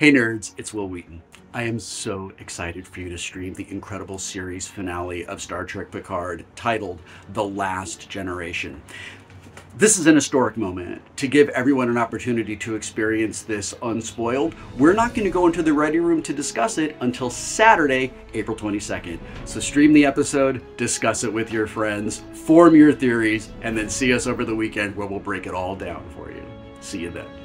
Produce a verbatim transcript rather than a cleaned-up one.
Hey nerds, it's Will Wheaton. I am so excited for you to stream the incredible series finale of Star Trek Picard titled The Last Generation. This is an historic moment to give everyone an opportunity to experience this unspoiled. We're not going to go into the ready room to discuss it until Saturday, April twenty-second. So stream the episode, discuss it with your friends, form your theories, and then see us over the weekend where we'll break it all down for you. See you then.